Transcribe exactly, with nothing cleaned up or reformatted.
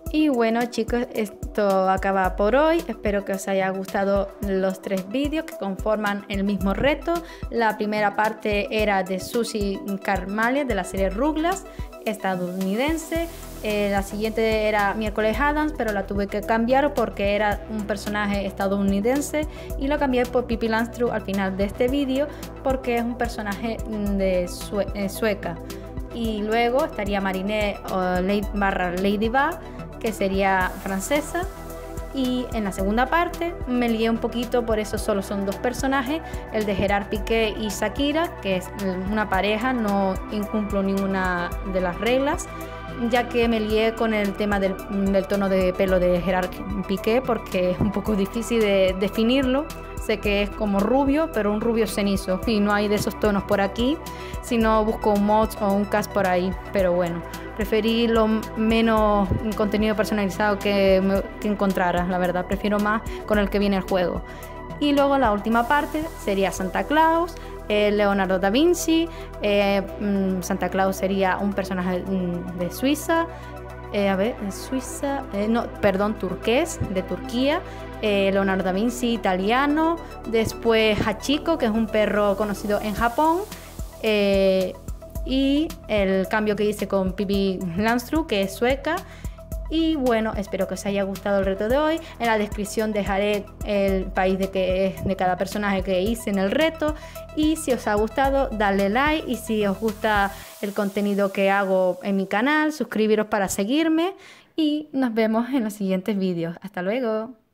Y bueno chicos, esto acaba por hoy. Espero que os haya gustado los tres vídeos que conforman el mismo reto. La primera parte era de Susie Carmale de la serie Rugrats estadounidense. Eh, la siguiente era Miércoles Addams, pero la tuve que cambiar porque era un personaje estadounidense y lo cambié por Pippi Landström al final de este vídeo porque es un personaje de Sue eh, sueca. Y luego estaría Marinette uh, Lady, barra Ladybug, que sería francesa. Y en la segunda parte me lié un poquito, por eso solo son dos personajes, el de Gerard Piqué y Shakira, que es una pareja, no incumplo ninguna de las reglas, ya que me lié con el tema del, del tono de pelo de Gerard Piqué porque es un poco difícil de definirlo. Sé que es como rubio, pero un rubio cenizo y no hay de esos tonos por aquí, si no busco un mod o un cast por ahí, pero bueno, preferí lo menos contenido personalizado que, me, que encontrara, la verdad, prefiero más con el que viene el juego. Y luego la última parte sería Santa Claus, eh, Leonardo da Vinci, eh, mm, Santa Claus sería un personaje mm, de Suiza, eh, a ver, Suiza, eh, no, perdón, turqués, de Turquía, eh, Leonardo da Vinci, italiano, después Hachiko, que es un perro conocido en Japón, eh, y el cambio que hice con Pippi Landström, que es sueca. Y bueno, espero que os haya gustado el reto de hoy. En la descripción dejaré el país de, que, de cada personaje que hice en el reto. Y si os ha gustado, dadle like. Y si os gusta el contenido que hago en mi canal, suscribiros para seguirme. Y nos vemos en los siguientes vídeos. Hasta luego.